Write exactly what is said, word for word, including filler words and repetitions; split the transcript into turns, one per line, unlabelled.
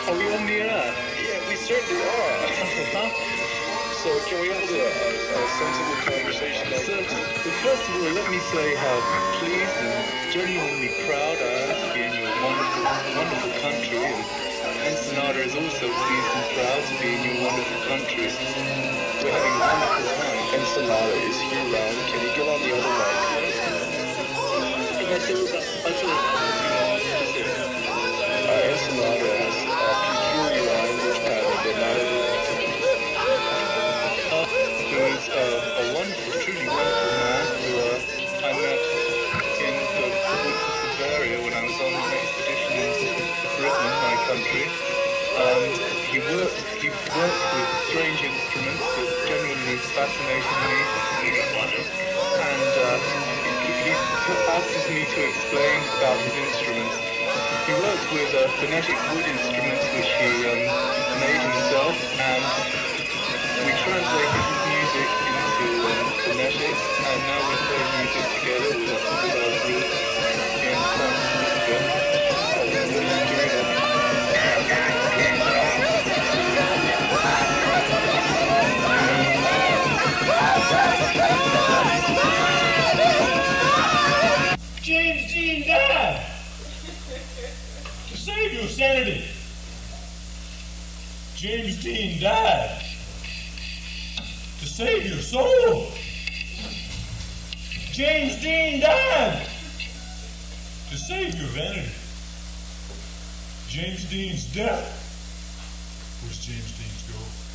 Are we on the air?
Yeah, we certainly are.
Huh?
So can we hold a, a, a sensible conversation? Like
So, well, first of all, let me say how pleased and genuinely proud I am to be in your wonderful, wonderful country. And Ensenada is also pleased and proud to be in your wonderful country. We're having a wonderful time.
Ensenada is year-round. Can you get on the other mic? Uh, Ensenada has a peculiar language pattern that not everyone can
Uh, there was uh, a wonderful, truly wonderful man who uh, I met in the woods of Bavaria when I was on an expedition into Britain, my country. And he worked, he worked with strange instruments that genuinely fascinated me. And uh, he, he asked me to explain about his instruments. He worked with uh, phonetic wood instruments which he um, made himself, and we translated his music into um, phonetics, and now we play music together with, with our group in San Francisco.
I really enjoy that.
James Dean died to save your sanity. James Dean died to save your soul. James Dean died to save your vanity. James Dean's death was James Dean's goal.